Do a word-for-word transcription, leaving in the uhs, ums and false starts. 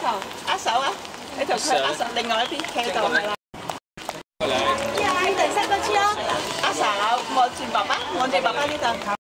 握手啊！你同佢握手，另外一邊企喺度係啦。呀，你哋識得知咯？握手，望住爸爸，望住爸爸呢度。